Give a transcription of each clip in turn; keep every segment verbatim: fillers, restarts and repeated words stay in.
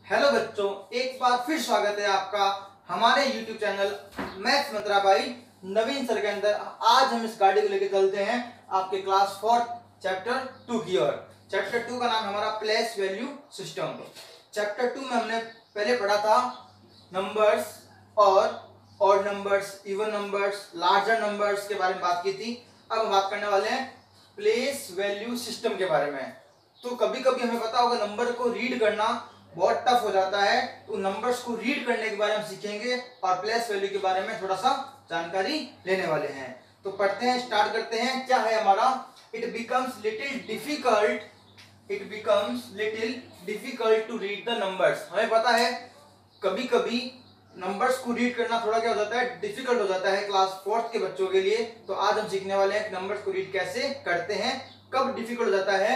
Hello बच्चों, एक बार फिर स्वागत है आपका हमारे YouTube channel maths mantra by Naveen sir के अंदर। आज हम इस गाड़ी को लेकर चलते हैं आपके क्लास फोर चैप्टर टू की ओर। चैप्टर टू का नाम हमारा place value system. Chapter two में हमने पहले पढ़ा था नंबर्स और odd numbers, even numbers, larger numbers के बारे में बात की थी। अब हम बात करने वाले हैं प्लेस वैल्यू सिस्टम के बारे में। तो कभी कभी हमें पता होगा नंबर को रीड करना बहुत टफ हो जाता है, तो नंबर्स को रीड करने के बारे में सीखेंगे और प्लेस वैल्यू के बारे में थोड़ा सा जानकारी लेने वाले हैं। तो पढ़ते हैं, स्टार्ट करते हैं। क्या है हमारा? It becomes little difficult it becomes little difficult to read the numbers. हमें पता है कभी कभी नंबर्स को रीड करना थोड़ा क्या हो जाता है, डिफिकल्ट हो जाता है क्लास फोर्थ के बच्चों के लिए। तो आज हम सीखने वाले हैं नंबर्स को रीड कैसे करते हैं। कब डिफिकल्ट हो जाता है?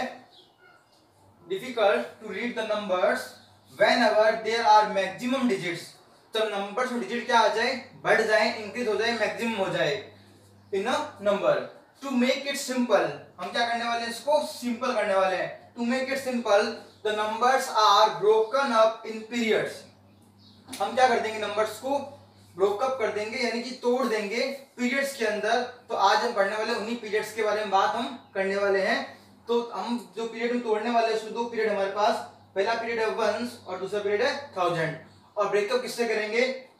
Difficult to read the numbers whenever there are maximum digits। जब नंबर्स में डिजिट क्या आ जाए, बढ़ जाए, इंक्रीज हो जाए, मैक्सिमम हो जाए in a number. To make it simple, हम क्या करने वाले हैं, इसको सिंपल करने वाले हैं। To make it simple the numbers are broken up in periods. हम क्या कर देंगे, नंबर्स को ब्रोकअप कर देंगे, यानी कि तोड़ देंगे पीरियड्स के अंदर। तो आज हम पढ़ने वाले उन्हीं पीरियड्स के बारे में बात हम करने वाले हैं। तो हम जो पीरियड में तोड़ने वाले हैं उसमें दो पीरियड हमारे पास, पहला पीरियड है वंस और दूसरा पीरियड है थाउजेंड। और ब्रेकअप किससे करेंगे?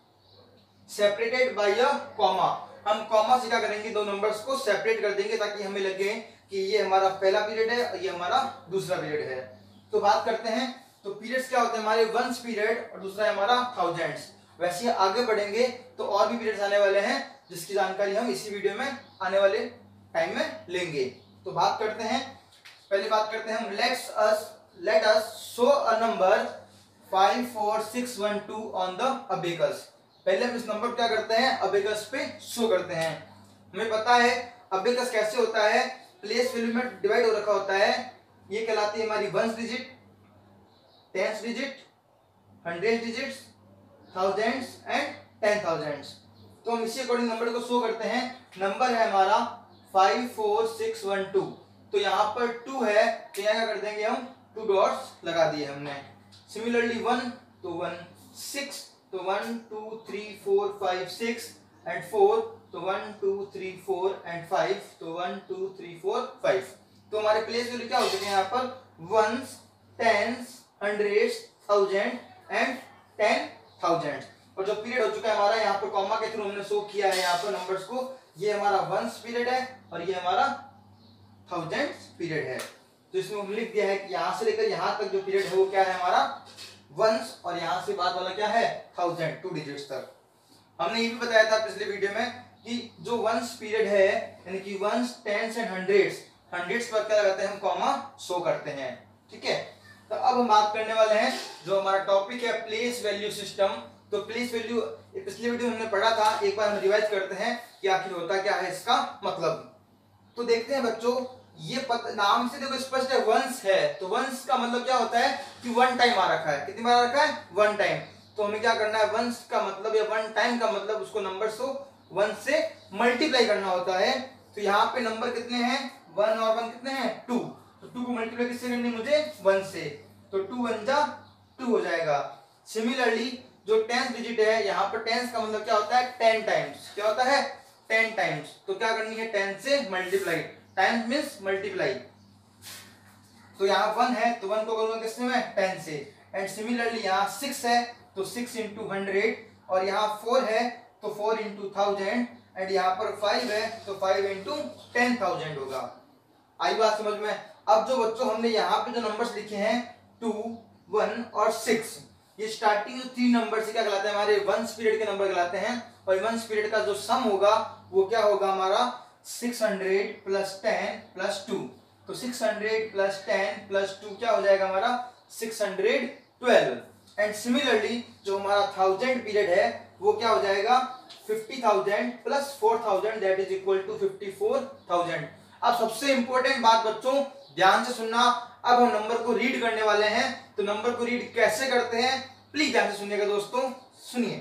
Separated by a comma. हम कॉमा से क्या करेंगे, दो नंबर्स को सेपरेट कर देंगे ताकि हमें लगे कि ये हमारा पहला पीरियड है और ये हमारा दूसरा पीरियड है। तो बात करते हैं, तो पीरियड्स क्या होते हैं हमारे, वंस पीरियड और दूसरा है हमारा थाउजेंड्स। वैसे आगे बढ़ेंगे तो और भी पीरियड्स आने वाले हैं जिसकी जानकारी हम इसी वीडियो में आने वाले टाइम में लेंगे। तो बात करते हैं, पहले बात करते हैं हम let's us Let us show a number five four six one two on the abacus। पहले हम इस नंबर क्या करते हैं, अबेकस पे शो करते हैं। हमें पता है अबेकस कैसे होता है, प्लेस वैल्यू में डिवाइड हो रखा होता है। ये कहलाती है हमारी ones digit, tens digit, hundred digits, thousands and ten thousands. तो हम इसी अकॉर्डिंग नंबर को शो करते हैं। नंबर है हमारा five four six one two. तो यहाँ पर टू है तो यहाँ क्या कर देंगे हम, टू डॉट्स लगा दिए हमने। सिमिलरली वन तो वन, सिक्स तो one two three four five six, and four तो one two three four, and five तो one two three four five. तो हमारे प्लेस वैल्यू क्या हो चुके हैं यहाँ पर, ones, tens, hundreds, thousand and ten thousand. और जो पीरियड हो चुका है हमारा, यहाँ पर कॉमा के थ्रू हमने शो किया है यहाँ पर नंबर्स को। ये हमारा वंस पीरियड है और ये हमारा थाउजेंड्स पीरियड है। तो इसमें हमने लिख दिया है कि यहाँ से लेकर यहाँ तक जो पीरियड है वो क्या है हमारा वंस, और यहाँ से बाद वाला क्या है थाउजेंड, टू डिजिट्स तक। हमने ये भी बताया था पिछले वीडियो में कि जो वंस पीरियड है, यानी कि ones, tens and hundreds, hundreds पर क्या लगाते हैं हम, कॉमा शो करते हैं। ठीक है, तो अब हम बात करने वाले हैं जो हमारा टॉपिक है प्लेस वैल्यू सिस्टम। तो प्लेस वैल्यू पिछले वीडियो में हमने पढ़ा था, एक बार हम रिवाइज करते हैं कि आखिर होता क्या है इसका मतलब। तो देखते हैं बच्चों, ये पत, नाम से देखो स्पष्ट है वंस है, तो वंस का मतलब क्या होता है कि वन टाइम आ रखा है। कितनी बार आ रखा है, वन टाइम। तो हमें क्या करना है, वंस का मतलब या वन टाइम का मतलब उसको नंबर को वन से मल्टीप्लाई करना होता है। तो यहाँ पे नंबर कितने हैं, वन और वन कितने हैं, टू। तो टू को मल्टीप्लाई किससे करनी है मुझे, वन से। तो टू वन जा टू हो जाएगा। सिमिलरली जो टेंस डिजिट है, यहाँ पर टेंस का मतलब क्या होता है, टेन टाइम्स। क्या होता है, टेन टाइम्स। तो क्या करनी है, टेन से मल्टीप्लाई, टाइम्स मींस मल्टीप्लाई। तो यहाँ वन है तो वन को करूंगा किससे मैं, टेन से। एंड सिमिलरली यहाँ सिक्स है तो सिक्स इंटू हंड्रेड, और यहाँ फोर है तो फोर इंटू थाउजेंड, एंड यहाँ पर फाइव है तो फाइव इंटू टेन थाउजेंड होगा। आई बात समझ में? अब जो बच्चों हमने यहाँ पे जो नंबर्स लिखे हैं टू, वन और सिक्स, ये स्टार्टिंग जो तीन नंबर से क्या कहलाते हैं, हमारे वंस पीरियड के नंबर कहलाते हैं। और वंस पीरियड का जो सम होगा वो क्या होगा हमारा, six hundred plus ten plus two. तो six hundred plus ten plus two क्या हो जाएगा हमारा, six hundred twelve. And similarly जो हमारा थाउजेंड पीरियड है वो क्या हो जाएगा, fifty thousand plus four thousand that is equal to fifty four thousand. अब सबसे इंपॉर्टेंट बात बच्चों, ध्यान से सुनना। अब हम नंबर को रीड करने वाले हैं। तो नंबर को रीड कैसे करते हैं, प्लीज ध्यान से सुनिएगा दोस्तों। सुनिए,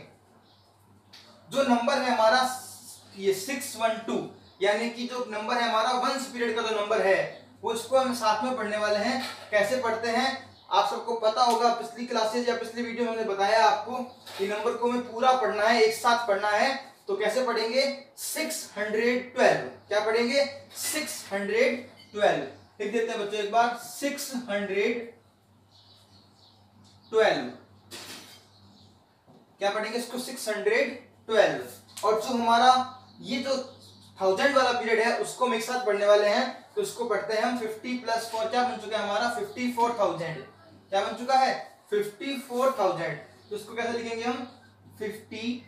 जो नंबर है हमारा ये सिक्स वन टू, यानी कि जो नंबर है हमारा वंस पीरियड का जो नंबर है वो इसको हम साथ में पढ़ने वाले हैं। कैसे पढ़ते हैं, आप सबको पता होगा, पिछली क्लासेज या पिछली वीडियो में हमने बताया आपको कि नंबर को हमें पूरा पढ़ना है, एक साथ पढ़ना है। तो कैसे पढ़ेंगे? Six hundred twelve. क्या पढ़ेंगे? Six hundred twelve. लिख देते हैं बच्चों एक बार, सिक्स हंड्रेड ट्वेल्व। क्या पढ़ेंगे इसको? Six hundred twelve. और जो हमारा ये जो थाउजेंड वाला पीरियड है उसको हम एक साथ पढ़ने वाले हैं, तो उसको पढ़ते हैं हम फिफ्टी प्लस फोर। क्या बन चुका है हमारा? Fifty four thousand. क्या बन चुका है? Fifty four thousand. तो इसको कैसे लिखेंगे हम? Fifty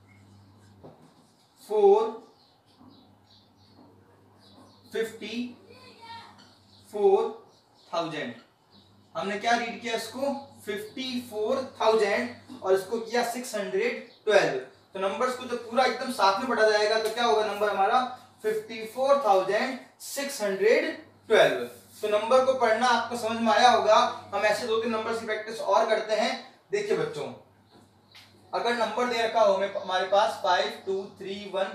four fifty four thousand. हमने क्या रीड किया इसको? फिफ्टी फोर थाउजेंड और इसको किया सिक्स हंड्रेड ट्वेल्व। तो नंबर्स को जब पूरा एकदम साथ में पढ़ा जाएगा तो क्या होगा नंबर हमारा? Fifty four thousand six hundred twelve. तो नंबर को पढ़ना आपको समझ में आया होगा। हम ऐसे दो तीन नंबर की प्रैक्टिस और करते हैं। देखिए बच्चों, अगर नंबर दे रखा हो हमारे पास five two three one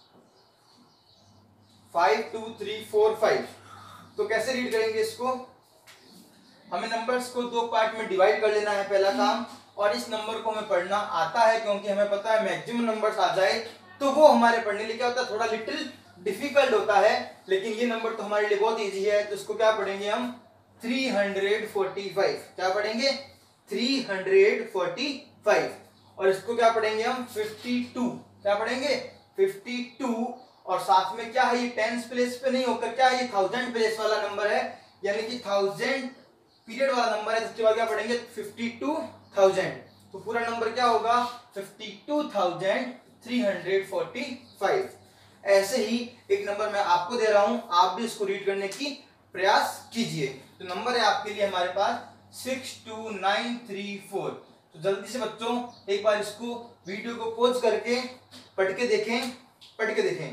five two three four five, तो कैसे रीड करेंगे इसको? हमें नंबर्स को दो पार्ट में डिवाइड कर लेना है, पहला काम। और इस नंबर को हमें पढ़ना आता है, क्योंकि हमें पता है मैक्सिमम नंबर्स आ जाए तो वो हमारे पढ़ने लिए क्या होता है? थोड़ा लिटिल डिफिकल्ट होता है। लेकिन ये नंबर तो हमारे लिए बहुत इजी है। तो इसको क्या पढ़ेंगे हम? Three hundred forty five. क्या पढ़ेंगे? Three hundred forty five. और इसको क्या पढ़ेंगे हम? Fifty two. क्या पढ़ेंगे? Fifty two. और साथ में क्या है? ये टेंस प्लेस पे नहीं होकर क्या है? ये थाउजेंड प्लेस वाला नंबर है, यानी कि थाउजेंड पीरियड वाला नंबर है। इसके बाद क्या पढ़ेंगे? Fifty two thousand. तो पूरा नंबर क्या होगा? Fifty two thousand three hundred forty five. ऐसे ही एक नंबर मैं आपको दे रहा हूं, आप भी इसको रीड करने की प्रयास कीजिए। तो नंबर है आपके लिए हमारे पास six two nine three four. तो जल्दी से बच्चों एक बार इसको वीडियो को पॉज करके पढ़ के देखें, पढ़ के देखें।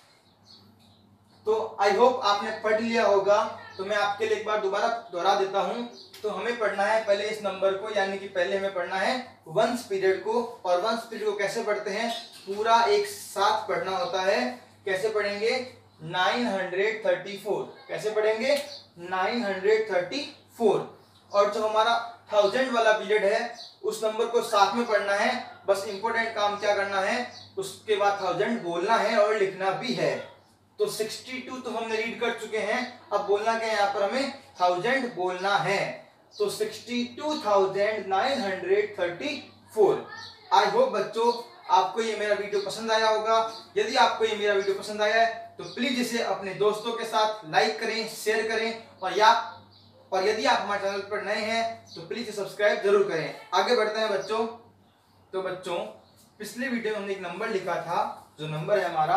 तो आई होप आपने पढ़ लिया होगा। तो मैं आपके लिए एक बार दोबारा दोहरा देता हूं। तो हमें पढ़ना है पहले इस नंबर को, यानी कि पहले हमें पढ़ना है वंस पीरियड को। और वंस पीरियड को कैसे पढ़ते हैं? पूरा एक साथ पढ़ना होता है। कैसे पढ़ेंगे? Nine hundred thirty four. कैसे पढ़ेंगे? Nine hundred thirty four. और जो हमारा थाउजेंड वाला पीरियड है उस नंबर को साथ में पढ़ना है। बस इंपॉर्टेंट काम क्या करना है? उसके बाद थाउजेंड बोलना है और लिखना भी है। तो सिक्सटी टू तो हमने रीड कर चुके हैं, अब बोलना क्या है? यहाँ पर हमें थाउजेंड बोलना है। तो sixty two thousand nine hundred thirty four. I hope बच्चों आपको ये मेरा वीडियो पसंद आया होगा। यदि आपको ये मेरा वीडियो पसंद आया है तो प्लीज इसे अपने दोस्तों के साथ लाइक करें, शेयर करें। और या और यदि आप हमारे चैनल पर नए हैं तो प्लीज सब्सक्राइब जरूर करें। आगे बढ़ते हैं बच्चों। तो बच्चों पिछले वीडियो में हमने एक नंबर लिखा था, जो नंबर है हमारा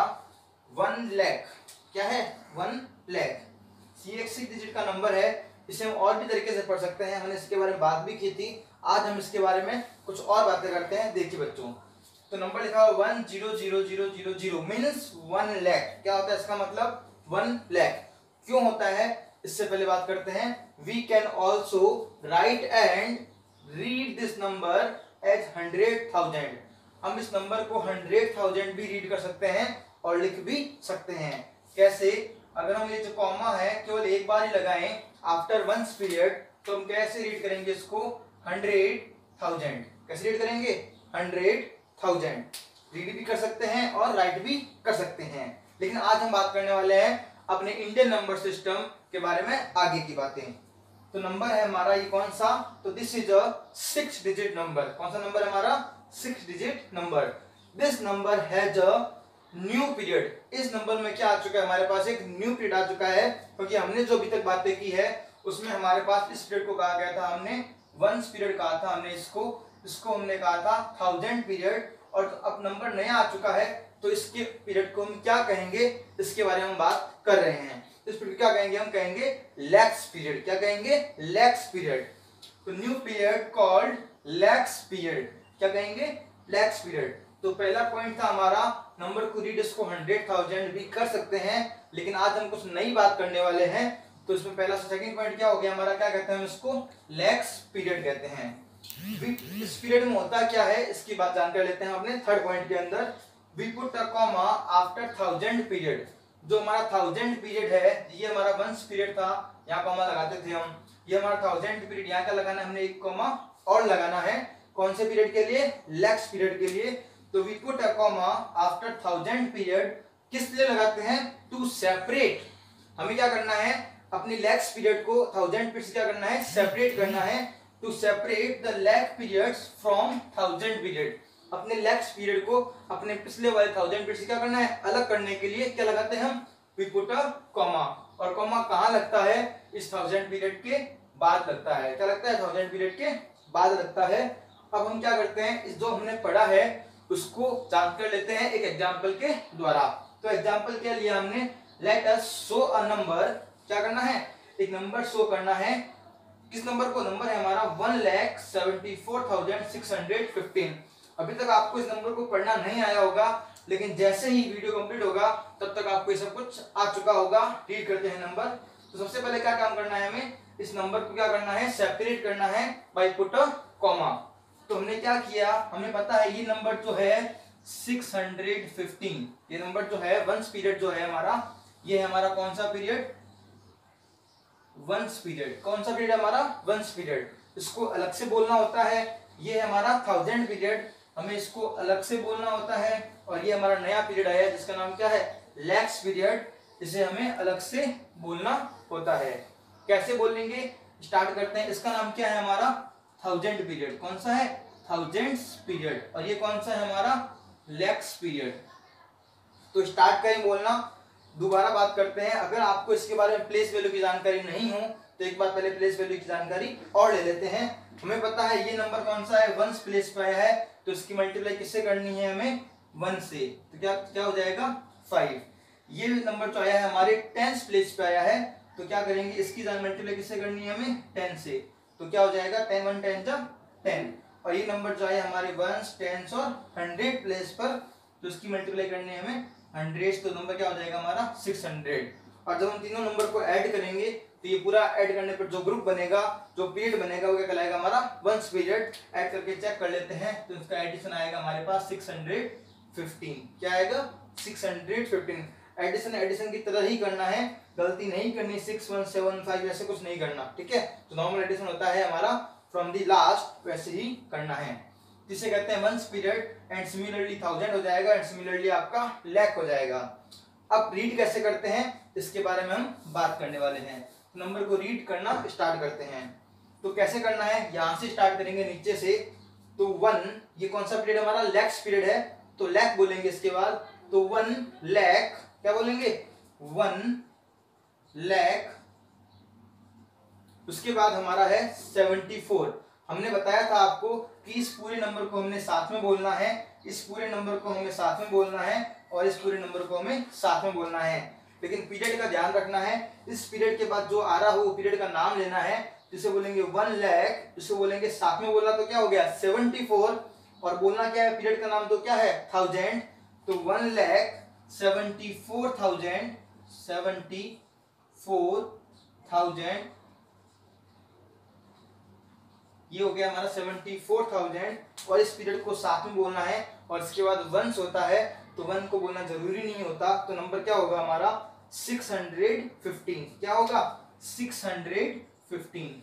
वन लैख। क्या है? वन लैख। ये एक सिक्स डिजिट का नंबर है। इसे हम और भी तरीके से पढ़ सकते हैं, हमने इसके बारे में बात भी की थी। आज हम इसके बारे में कुछ और बातें करते हैं। देखिए बच्चों, तो नंबर लिखा हुआ one zero zero zero zero zero means one lakh. क्या होता है इसका मतलब? वन लैख। क्यों होता है इससे पहले बात करते हैं। We can also write and read this number as hundred thousand. हम इस नंबर को हंड्रेड थाउजेंड भी रीड कर सकते हैं और लिख भी सकते हैं। कैसे? अगर हम ये जो कॉमा है केवल एक बार ही लगाएं आफ्टर वंस पीरियड, तो हम कैसे रीड करेंगे इसको? Hundred thousand. कैसे रीड करेंगे? Hundred thousand. रीड भी कर सकते हैं और राइट भी कर सकते हैं। लेकिन आज हम बात करने वाले हैं अपने इंडियन नंबर सिस्टम के बारे में, आगे की बातें। तो नंबर है हमारा ये कौन सा? तो this is a six digit number. कौन सा नंबर है हमारा? Six digit number. This number has a new period. इस नंबर में क्या आ चुका है? हमारे पास एक न्यू पीरियड आ चुका है, क्योंकि हमने जो अभी तक बातें की है उसमें हमारे पास इस पीरियड को कहा गया था, हमने वंस पीरियड कहा था। हमने इसको इसको हमने कहा था थाउजेंड पीरियड। और अब नंबर नया आ चुका है तो इसके पीरियड को हम क्या कहेंगे, इसके बारे में हम बात कर रहे हैं। इस पीरियड क्या कहेंगे? हम कहेंगे लैक्स पीरियड। क्या कहेंगे? लैक्स पीरियड। तो new period called lakhs period. क्या कहेंगे? लैक्स पीरियड। तो पहला पॉइंट था हमारा, नंबर को रीड इसको हंड्रेड थाउजेंड भी कर सकते हैं, लेकिन आज हम कुछ नई बात करने वाले हैं। तो इसमें पहला सेकंड पॉइंट क्या हो गया हमारा? क्या कहते हैं हम इसको? लैक्स पीरियड कहते हैं। इस पीरियड में होता क्या है इसकी बात जानकर लेते हैं अपने थर्ड पॉइंट के अंदर। We put a comma after thousand period. जो हमारा थाउजेंड पीरियड है, ये हमारा वंस पीरियड था, यहाँ कॉमा लगाते थे हम, ये हमारा थाउजेंड पीरियड, यहाँ क्या लगाना है हमने, एक कॉमा और लगाना है, कौन से पीरियड के लिए, लेक्स पीरियड के लिए। तो we put a comma after thousand period, किस लिए लगाते हैं, टू सेपरेट, हमें क्या करना है, अपनी लेक्स पीरियड को थाउजेंड पीरियड से क्या करना है, सेपरेट करना है, to separate the lakh periods from thousand period, अपने लेक्स पीरियड को अपने पिछले वाले थाउजेंड पीरियड से क्या करना है, अलग करने के लिए क्या लगाते हैं हम, वी पुट अ कॉमा। और कॉमा कहाँ लगता है, इस थाउजेंड पीरियड के बाद लगता है, क्या लगता है, थाउजेंड पीरियड के बाद लगता है। अब हम क्या करते हैं, इस जो हमने पढ़ा है उसको जांच कर लेते हैं एक एग्जांपल के द्वारा। तो एग्जांपल क्या लिया हमने, let us show a number, क्या करना है, एक नंबर शो करना है, किस नंबर को, नंबर है हमारा one lakh seventy four thousand six hundred fifteen. अभी तक आपको इस नंबर को पढ़ना नहीं आया होगा, लेकिन जैसे ही वीडियो कंप्लीट होगा तब तक आपको ये सब कुछ आ चुका होगा। रीड करते हैं नंबर। तो सबसे पहले क्या काम करना है, हमें इस नंबर को क्या करना है, सेपरेट करना है बाय पुट अ कॉमा। तो हमने क्या किया, हमें पता है ये नंबर जो है सिक्स हंड्रेड फिफ्टीन, ये नंबर जो है वंस पीरियड जो है हमारा, ये है हमारा कौन सा पीरियड, वंस पीरियड। कौन सा पीरियड हमारा, वंस पीरियड। इसको अलग से बोलना होता है, ये है हमारा थाउजेंड पीरियड, हमें इसको अलग से बोलना होता है। और ये हमारा नया पीरियड आया जिसका नाम क्या है, लेक्स पीरियड, इसे हमें अलग से बोलना होता है। कैसे बोलेंगे, स्टार्ट करते हैं। इसका नाम क्या है हमारा, थाउजेंड पीरियड। कौन सा है, थाउजेंड्स पीरियड। और ये कौन सा है हमारा, लेक्स पीरियड। तो स्टार्ट करें बोलना। दोबारा बात करते हैं, अगर आपको इसके बारे में प्लेस वैल्यू की जानकारी नहीं हो तो एक बार पहले प्लेस वैल्यू की जानकारी और ले लेते हैं। हमें पता है ये नंबर कौन सा है, वंस प्लेस पे आया है, तो इसकी मल्टीप्लाई किससे करनी है हमें, वन से। तो क्या क्या हो जाएगा, फाइव। ये नंबर जो आया है हमारे टेंस प्लेस पे आया है, तो क्या करेंगे, इसकी मल्टीप्लाई किससे करनी है हमें, टेन से। तो क्या हो जाएगा, टेन वन टेन जा टेन। और ये नंबर जो है हमारे वंस, टेंस और हंड्रेड प्लेस पर, तो इसकी मल्टीप्लाई करनी है हमें हंड्रेड, तो नंबर क्या हो जाएगा हमारा सिक्स हंड्रेड। और जब हम तीनों नंबर को ऐड करेंगे तो ये पूरा ऐड करने पर जो ग्रुप बनेगा, जो पीरियड बनेगा, वो क्या कहलाएगा हमारा वंस पीरियड। ऐड करके चेक कर लेते हैं, तो इसका एडिशन आएगा हमारे पास सिक्स हंड्रेड फिफ्टीन। क्या आएगा, six hundred fifteen. Addition addition की तरह ही करना है, गलती नहीं करनी, सिक्स वन सेवन फाइव ऐसे कुछ नहीं करना, ठीक है। तो नॉर्मल एडिशन होता है हमारा फ्रॉम दी लास्ट, वैसे ही करना है, जिसे कहते हैं ones period. And similarly thousand हो जाएगा, एंड सिमिलरली आपका लैक हो जाएगा। अब रीड कैसे करते हैं इसके बारे में हम बात करने वाले हैं। नंबर को रीड करना स्टार्ट करते हैं। तो कैसे करना है, यहां से स्टार्ट करेंगे नीचे से। तो वन, ये कौन सा पीरियड हमारा, लेक्स पीरियड है, तो लैक बोलेंगे इसके बाद। तो वन लैक, क्या बोलेंगे, वन लैक। उसके बाद हमारा है सेवेंटी फोर। हमने बताया था आपको कि इस पूरे नंबर को हमने साथ में बोलना है, इस पूरे नंबर को हमें साथ में बोलना है, और इस पूरे नंबर को हमें साथ में बोलना है। लेकिन पीरियड का ध्यान रखना है, इस पीरियड के बाद जो आ रहा हो वो पीरियड का नाम लेना है। जिसे बोलेंगे वन लैख, जिसे बोलेंगे साथ में बोलना, तो क्या हो गया सेवेंटी फोर। और बोलना क्या है, पीरियड का नाम तो क्या है, थाउजेंड। तो one lakh seventy four thousand, seventy four thousand, ये हो गया हमारा सेवेंटी फोर थाउजेंड। और इस पीरियड को साथ में बोलना है, और इसके बाद वंस होता है, तो वन को बोलना जरूरी नहीं होता। तो नंबर क्या होगा हमारा सिक्स हंड्रेड फिफ्टीन। क्या होगा, six hundred fifteen,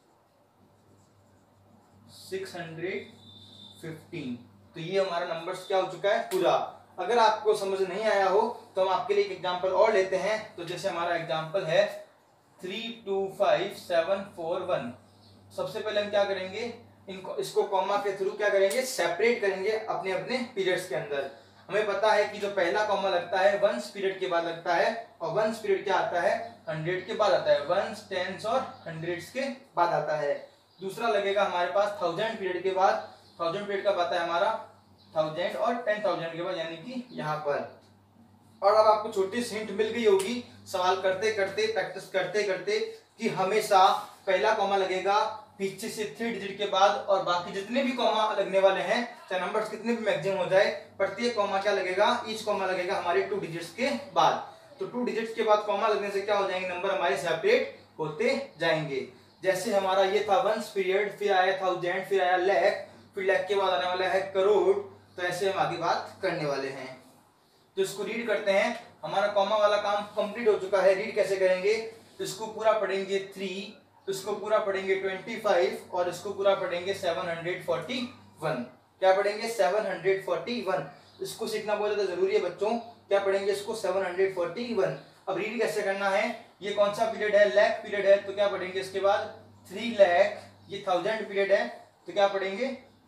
six hundred fifteen. तो ये हमारा नंबर क्या हो चुका है पूरा। अगर आपको समझ नहीं आया हो तो हम आपके लिए एक एग्जांपल और लेते हैं। तो जैसे हमारा एग्जांपल है three two five seven four one. सबसे पहले हम क्या करेंगे, इनको इसको कॉमा के थ्रू क्या करेंगे, सेपरेट करेंगे अपने अपने पीरियड्स के अंदर। हमें पता है कि जो पहला कॉमा लगता है वंस पीरियड के बाद लगता है, और वंस पीरियड क्या आता है, हंड्रेड के बाद आता है, वंस टेंस और हंड्रेड्स के बाद आता है। दूसरा लगेगा हमारे पास थाउजेंड पीरियड के बाद, थाउजेंड पीरियड कब आता है हमारा, थाउजेंड और टेन थाउजेंड के बाद, यानी कि यहाँ पर। और अब आपको छोटी सी हिंट मिल गई होगी सवाल करते करते, प्रैक्टिस करते करते, कि हमेशा पहला कॉमा लगेगा पीछे से थ्री डिजिट के बाद, और बाकी जितने भी कॉमा लगने वाले हैं, चाहे नंबर्स कितने भी मैक्सिमम हो जाए, प्रत्येक कॉमा क्या लगेगा, ईच कॉमा लगेगा हमारे टू डिजिट्स के बाद। तो टू डिजिट्स के बाद कॉमा लगने से क्या हो जाएंगे, नंबर हमारे सेपरेट होते जाएंगे। जैसे हमारा ये था वंस पीरियड, फिर आया थाउजेंड, फिर आया लैख, फिर लैख के बाद आने वाला है करोड़। तो ऐसे हम आगे बात करने वाले हैं। तो इसको रीड करते हैं। हमारा कॉमा वाला काम कंप्लीट हो चुका है। रीड कैसे करेंगे, इसको पूरा पढ़ेंगे थ्री, इसको पूरा पढ़ेंगे ट्वेंटी फाइव और इसको पूरा पढ़ेंगे सेवन हंड्रेड फोर्टी वन। क्या पढ़ेंगे, सेवन हंड्रेड फोर्टी वन। इसको सीखना बहुत ज्यादा जरूरी है बच्चों। क्या पढ़ेंगे इसको, सेवन हंड्रेड फोर्टी वन। अब रीड कैसे करना है, ये कौन सा पीरियड है, लैख पीरियड है, तो क्या पढ़ेंगे इसके बाद थ्री लैख, ये थाउजेंड पीरियड है तो क्या पढ़ेंगे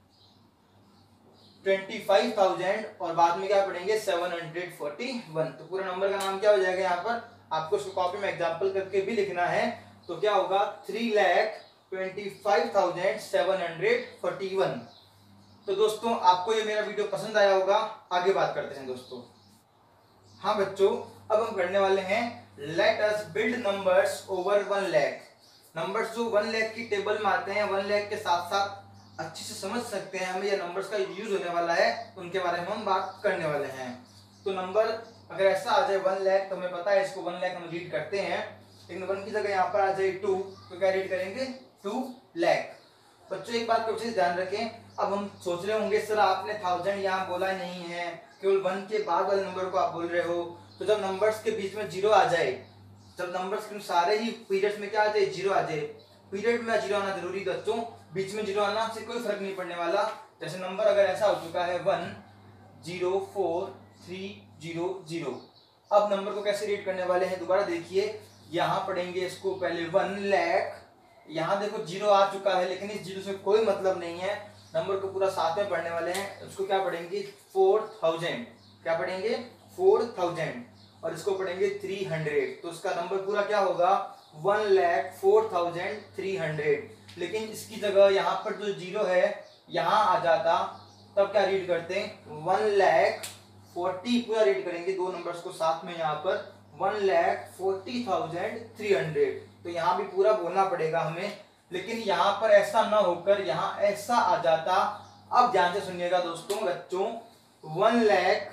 ट्वेंटी फाइव थाउजेंड और बाद में क्या पढ़ेंगे सेवन हंड्रेड फोर्टी वन। तो पूरा नंबर का नाम क्या हो जाएगा, यहाँ पर आपको इसको कॉपी में एग्जांपल करके भी लिखना है। तो क्या होगा, three lakh twenty five thousand seven hundred forty one. तो दोस्तों आपको ये मेरा वीडियो पसंद आया होगा। आगे बात करते हैं दोस्तों। हाँ बच्चों, अब हम करने वाले हैं let us build numbers over one lakh. Numbers जो वन लैख की टेबल में आते हैं, वन लैख के साथ साथ अच्छे से समझ सकते हैं हमें, ये नंबर्स का यूज होने वाला है, उनके बारे में हम बात करने वाले हैं। तो नंबर अगर ऐसा आ जाए वन लैख, तो हमें पता है इसको वन लैख हम रीड करते हैं, लेकिन वन की जगह यहाँ पर आ जाए टू, तो क्या रीड करेंगे, टू लैख। बच्चों एक बात को अच्छे से ध्यान रखें। अब हम सोच रहे होंगे सर आपने थाउजेंड यहाँ बोला नहीं है, केवल वन के बाद वाले नंबर को आप बोल रहे हो। तो जब नंबर्स के बीच में जीरो आ जाए, जब नंबर्स के सारे ही पीरियड्स में क्या आ जाए, जीरो आ जाए, पीरियड में जीरो आना जरूरी बच्चों, बीच में जीरो आना से कोई फर्क नहीं पड़ने वाला। जैसे नंबर अगर ऐसा हो चुका है one zero four three zero zero, अब नंबर को कैसे रीड करने वाले हैं, दोबारा देखिए, यहाँ पढ़ेंगे इसको पहले वन लैख, यहाँ देखो जीरो आ चुका है लेकिन इस जीरो से कोई मतलब नहीं है, नंबर को पूरा साथ में पढ़ने वाले हैं। उसको क्या पढ़ेंगे, फोर थाउजेंड, क्या पढ़ेंगे फोर थाउजेंड, और इसको पढ़ेंगे थ्री हंड्रेड। तो इसका नंबर पूरा क्या होगा, one lakh four thousand three hundred. लेकिन इसकी जगह यहाँ पर जो जीरो है यहाँ आ जाता, तब क्या रीड करते हैं, वन लैख फोर्टी पूरा रीड करेंगे, दो नंबर्स को साथ में यहाँ पर one lakh forty thousand three hundred. तो यहाँ भी पूरा बोलना पड़ेगा हमें, लेकिन यहाँ पर ऐसा ना होकर यहाँ ऐसा आ जाता। अब ध्यान से सुनिएगा दोस्तों बच्चों, वन लैख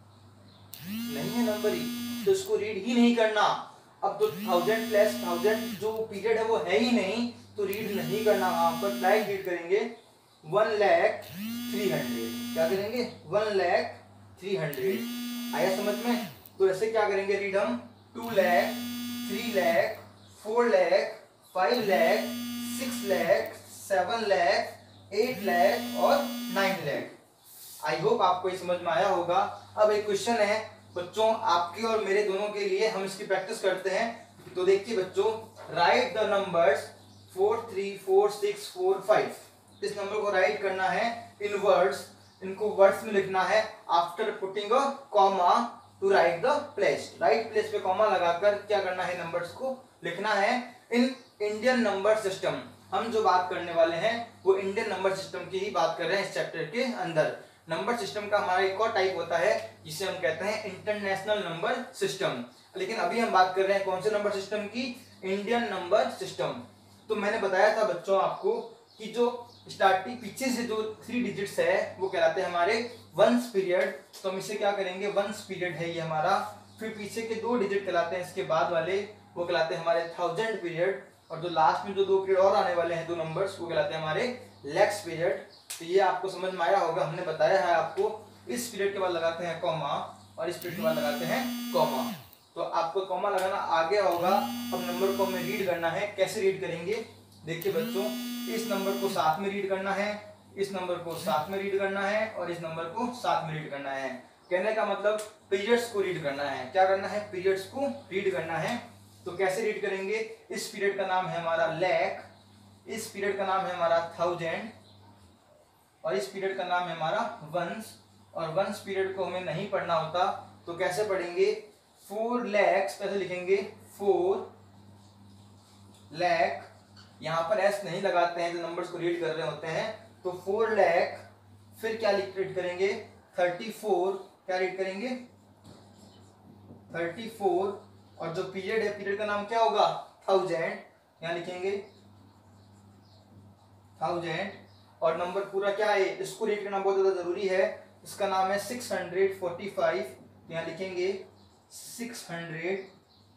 नहीं है नंबर ही, तो इसको रीड ही नहीं करना। अब तो थाउजेंड प्लस थाउजेंड जो पीरियड है वो है ही नहीं, तो रीड नहीं करना, वहां पर डायरेक्ट रीड करेंगे वन लैख थ्री हंड्रेड। क्या करेंगे, वन लैख थ्री हंड्रेड। आया समझ में। तो ऐसे क्या करेंगे रीड हम, two lakh, three lakh, four lakh, five lakh, six lakh, seven lakh, eight lakh और नाइन लैख। आई होप आपको ये समझ में आया होगा। अब एक क्वेश्चन है बच्चों आपके और मेरे दोनों के लिए, हम इसकी प्रैक्टिस करते हैं। तो देखिए बच्चों, write the numbers four three four six four five. इस नंबर को राइट करना है इन वर्ड्स, इनको वर्ड्स में लिखना है after putting a comma to write the place. Right place पे कॉमा लगाकर क्या करना है, नंबर्स को लिखना है इन इंडियन नंबर सिस्टम। हम जो बात करने वाले हैं वो इंडियन नंबर सिस्टम की ही बात कर रहे हैं इस चैप्टर के अंदर। नंबर सिस्टम का हमारा एक और टाइप होता है जिसे हम कहते हैं इंटरनेशनल नंबर सिस्टम, लेकिन अभी हम बात कर रहे हैं कौन से नंबर सिस्टम की, इंडियन नंबर सिस्टम। तो मैंने बताया था बच्चों आपको कि जो स्टार्टिंग पीछे से जो थ्री डिजिट्स है वो कहलाते हैं हमारे वंस पीरियड। तो हम इसे क्या करेंगे, वंस पीरियड है ये हमारा। फिर पीछे के दो डिजिट कहलाते हैं इसके बाद वाले, वो कहलाते हैं हमारे थाउजेंड पीरियड। और जो लास्ट में जो दो पीरियड और आने वाले हैं, दो नंबर्स, वो कहलाते हैं हमारे लैक्स पीरियड। तो ये आपको समझ में आया होगा, हमने बताया है आपको, इस पीरियड के बाद लगाते हैं कॉमा और इस पीरियड के बाद लगाते हैं कॉमा। तो आपको कॉमा लगाना आ गया होगा। अब नंबर को हमें रीड करना है, कैसे रीड करेंगे, देखिए बच्चों, इस नंबर को साथ में रीड करना है, इस नंबर को साथ में रीड करना है और इस नंबर को साथ में रीड करना है। कहने का मतलब पीरियड्स को रीड करना है। क्या करना है, पीरियड्स को रीड करना है। तो कैसे रीड करेंगे, इस पीरियड का नाम है हमारा लैख, इस पीरियड का नाम है हमारा थाउजेंड और इस पीरियड का नाम है हमारा वंस। और वंस पीरियड को हमें नहीं पढ़ना होता, तो कैसे पढ़ेंगे, फोर लैक्स कैसे लिखेंगे, फोर लैख, यहाँ पर एस नहीं लगाते हैं जो नंबर्स को रीड कर रहे होते हैं। तो फोर लैख, फिर क्या रीड करेंगे, थर्टी फोर, क्या रीड करेंगे, थर्टी फोर। और जो पीरियड है, पीरियड का नाम क्या होगा, थाउजेंड, यहाँ लिखेंगे थाउजेंड। और नंबर पूरा क्या है, इसको रीड करना बहुत ज्यादा जरूरी है। इसका नाम है सिक्स हंड्रेड फोर्टी फाइव, यहाँ लिखेंगे six hundred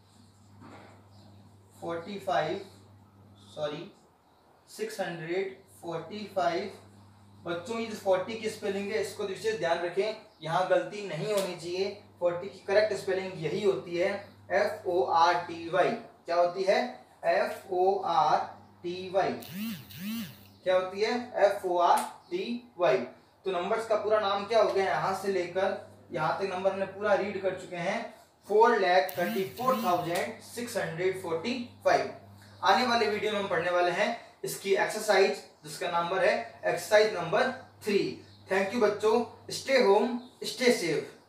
forty five, sorry six hundred forty five. बच्चों ये फोर्टी की स्पेलिंग है, इसको विशेष ध्यान रखें, यहाँ गलती नहीं होनी चाहिए। फोर्टी की करेक्ट स्पेलिंग यही होती है, F O R T Y. क्या होती है? F O R T Y. क्या होती है? F O R T Y. तो नंबर्स का पूरा नाम क्या हो गया? यहां से लेकर यहां तक नंबर हमने पूरा रीड कर चुके हैं, four lakh thirty four thousand six hundred forty five. आने वाले वीडियो में हम पढ़ने वाले हैं इसकी एक्सरसाइज, जिसका नंबर है exercise number three. Thank you बच्चों, स्टे होम स्टे सेफ।